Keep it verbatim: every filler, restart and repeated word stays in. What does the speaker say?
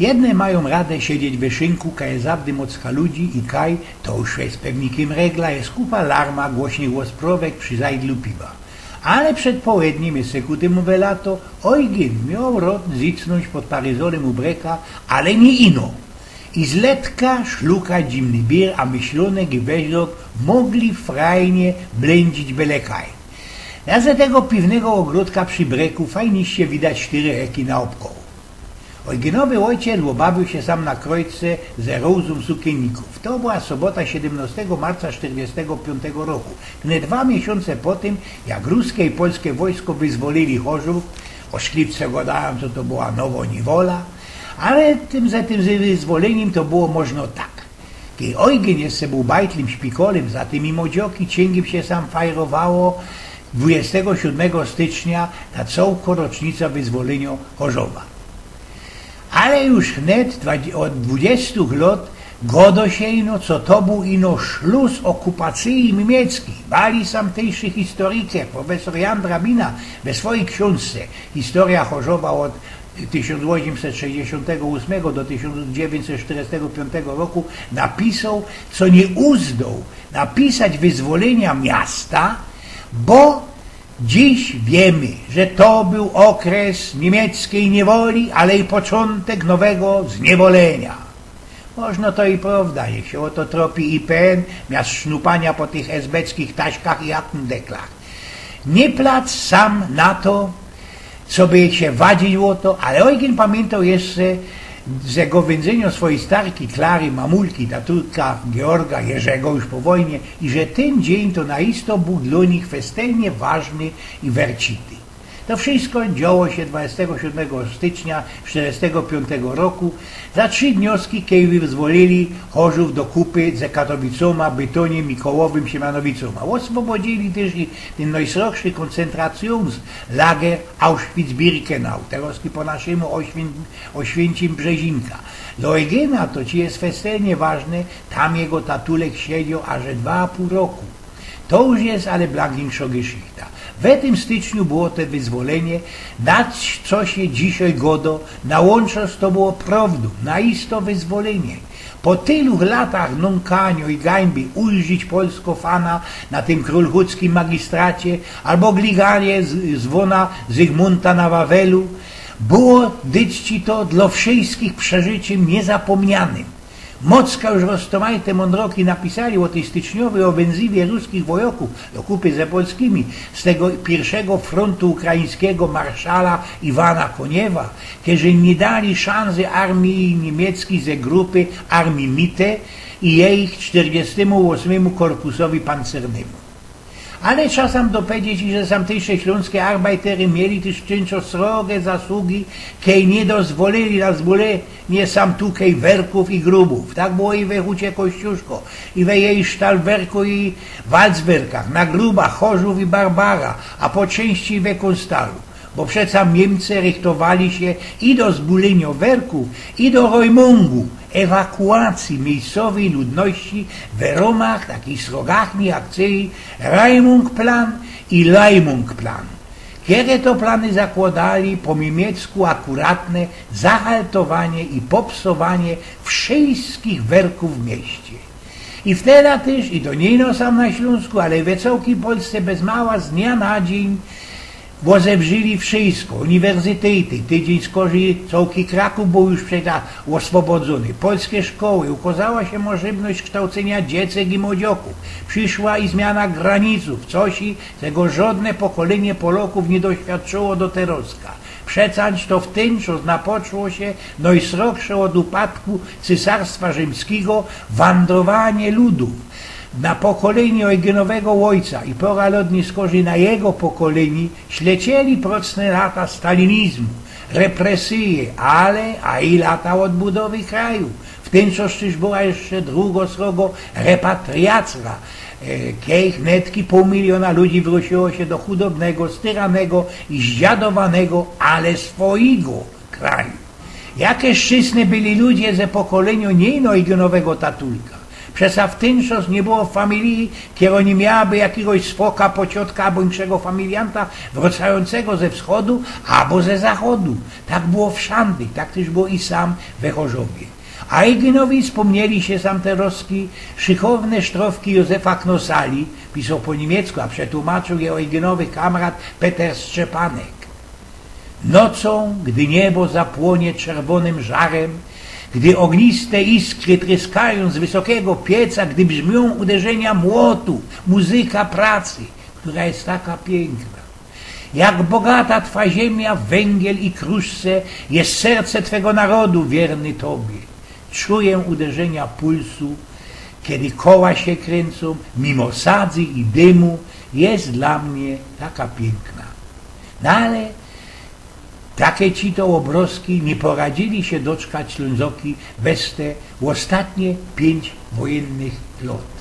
Jedne mają radę siedzieć w szynku, kaj zawdy mocka ludzi i kaj, to już jest pewnikiem regla, jest kupa larma, głośny głos prowek przy zajdlu piwa. Ale przed południem jest sekutym lato, ojgien miał rot zicnąć pod paryzolem u breka, ale nie ino. I z letka szluka dzimny bier, a myślone gewezok mogli frajnie blędzić belekaj. Na tego piwnego ogródka przy breku fajniście widać cztery reki na obkoło. Ojgienowy ojciec obawił się sam na krojce ze rozum sukienników. To była sobota siedemnastego marca czterdziestego piątego roku. Gdy dwa miesiące po tym, jak ruskie i polskie wojsko wyzwolili Chorzów, oszklivce gadają, co to była nowo niewola, ale tym za tym wyzwoleniem to było można tak. Kiedy Ojgien jeszcze był bajtlim szpikolem, za tymi modzioki cięgiem się sam fajrowało dwudziestego siódmego stycznia na całką rocznicę wyzwolenia Chorzowa. Ale już wnet od dwudziestu lat godo się ino, co to był ino szluz okupacji niemieckiej. Bali samtejszy historyker, profesor Jan Drabina, we swojej książce Historia Chorzowa od tysiąc osiemset sześćdziesiątego ósmego do tysiąc dziewięćset czterdziestego piątego roku napisał, co nie uzdał napisać wyzwolenia miasta, bo dziś wiemy, że to był okres niemieckiej niewoli, ale i początek nowego zniewolenia. Można to i prawda, niech się o to tropi I P N, miast sznupania po tych esbeckich taśkach i aktendeklach. Nie plac sam na to, co by się wadził o to, ale Ojgien pamiętał jeszcze z jego wędzenia swojej starki Klary, mamulki, taturka Georga, Jerzego już po wojnie i że ten dzień to naisto był dla nich festynie ważny i wercity. To wszystko działo się dwudziestego siódmego stycznia czterdziestego piątego roku. Za trzy wnioski, kiedy wyzwolili Chorzów do kupy ze Katowicoma, Bytoniem, Mikołowym, Siemianowicoma. Oswobodzili też i ten najsroczny koncentrationslager Auschwitz-Birkenau, teraz po naszemu Oświęcim Brzezinka. Dla Ojgiena to ci jest festynie ważne, tam jego tatulek siedział aż dwa i pół roku. To już jest ale blaginsza geschichta. W tym styczniu było to wyzwolenie, dać co się dzisiaj godo, nałączasz to było prawdą, naisto wyzwolenie. Po tylu latach nąkaniu i gańby ujrzeć polsko fana na tym królchuckim magistracie albo gliganie z zwona Zygmunta na Wawelu, było dyćci to dla wszystkich przeżyciem niezapomnianym. Mocka już roztomajte mądroki napisali o tej styczniowej ofensywie ruskich wojoków do kupy ze polskimi z tego pierwszego frontu ukraińskiego marszala Iwana Koniewa, którzy nie dali szansy armii niemieckiej ze grupy armii Mitte i jej czterdziestemu ósmemu korpusowi pancernemu. Ale czasem dopowiedzieć, że tamtejsze śląskie arbajtery mieli też często srogie zasługi, kiedy nie dozwolili na zwolenie sam tukej werków i grubów. Tak było i we Hucie Kościuszko, i we jej sztalwerku i walcwerkach, na grubach Chorzów i Barbara, a po części we Konstalu. Bo przecież Niemcy rychtowali się i do zbulenia werków, i do rojmongu, ewakuacji miejscowej ludności w ramach takich srogachnych akcji Reimungplan i Leimungplan. Kiedy to plany zakładali po niemiecku akuratne zahaltowanie i popsowanie wszystkich werków w mieście. I wtedy też, i to nie no sam na Śląsku, ale we całej Polsce bez mała z dnia na dzień bo zewrzyli wszystko, uniwersytety, tydzień skorzy całki Kraków był już przecież oswobodzony, polskie szkoły, ukazała się możliwość kształcenia dziecek i młodzioków, przyszła i zmiana graniców, coś i tego żadne pokolenie Polaków nie doświadczyło do teroska. Przecież to w tym, co napoczło się najsroksze od upadku Cesarstwa Rzymskiego wandrowanie ludów. Na pokolenie Ojgienowego ojca i pora lodni skorzy na jego pokolenie ślecieli procne lata stalinizmu, represje, ale a i lata odbudowy kraju. W tym czasie była jeszcze drugo srogo repatriacja, kiedy netki pół miliona ludzi wróciło się do chudobnego, styranego i zdziadowanego, ale swojego kraju. Jakie szczęsne byli ludzie ze pokolenia nie Ojgienowego tatulka. Przez a w ten czas nie było familii, kiedy nie miałaby jakiegoś swoka, pociotka albo innego familianta wracającego ze wschodu albo ze zachodu. Tak było wszędzie, tak też było i sam we Chorzowie. A Eugenowi wspomnieli się sam te roski szychowne sztrofki Józefa Knosali, pisał po niemiecku, a przetłumaczył je Eugenowy kamrat Peter Szczepanek. Nocą, gdy niebo zapłonie czerwonym żarem, gdy ogniste iskry tryskają z wysokiego pieca, gdy brzmią uderzenia młotu, muzyka pracy, która jest taka piękna. Jak bogata Twa ziemia, węgiel i kruszce, jest serce Twego narodu wierny Tobie. Czuję uderzenia pulsu, kiedy koła się kręcą, mimo sadzy i dymu, jest dla mnie taka piękna. No ale takie ci to obrazki nie poradzili się doczkać Ślązoki bez te ostatnie pięć wojennych lat.